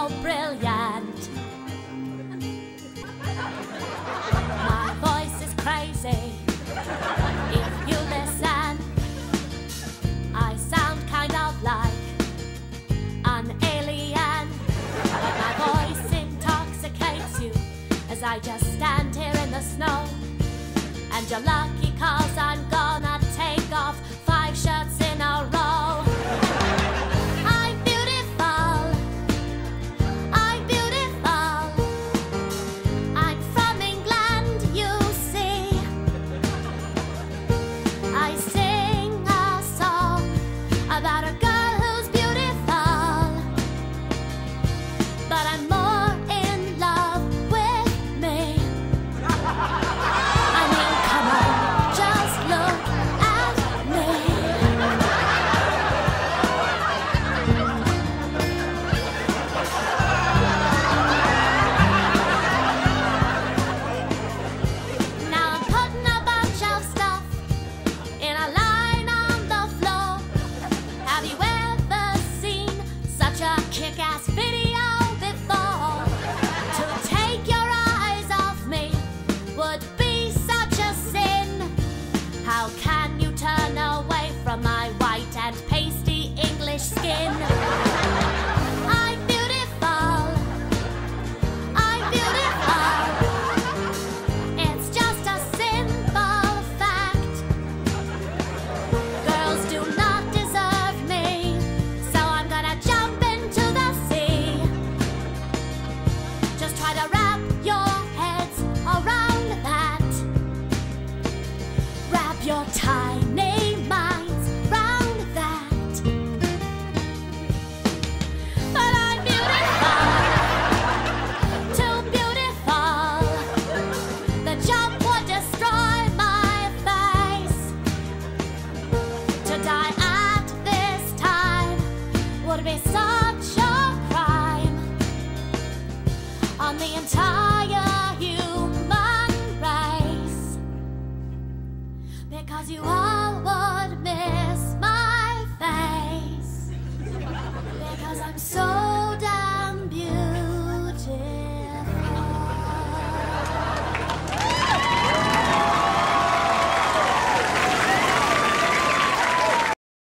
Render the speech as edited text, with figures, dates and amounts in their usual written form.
so brilliant. My voice is crazy. If you listen, I sound kind of like an alien. But my voice intoxicates you as I just stand here in the snow. And you're lucky 'cause I'm gonna take off 5 shirts in a row. I'm beautiful, I'm beautiful. I'm from England, you see. I sing a song about a girl who's beautiful, but I'm more in love with me. I mean, come on, just look at me. Now I'm putting a bunch of stuff in a line on the floor. Have you ever seen such a kick-ass video before? To take your eyes off me would be such a sin. How can you turn away from my white and pasty English skin? I'm beautiful, I'm beautiful. It's just a simple fact. Girls do not deserve me, so I'm gonna jump into the sea. Just try to wrap your heads around that. Wrap your tiny minds round that. But I'm beautiful, too beautiful. The jump would destroy my face. To die at this time would be such a crime on the entire human race. Because you are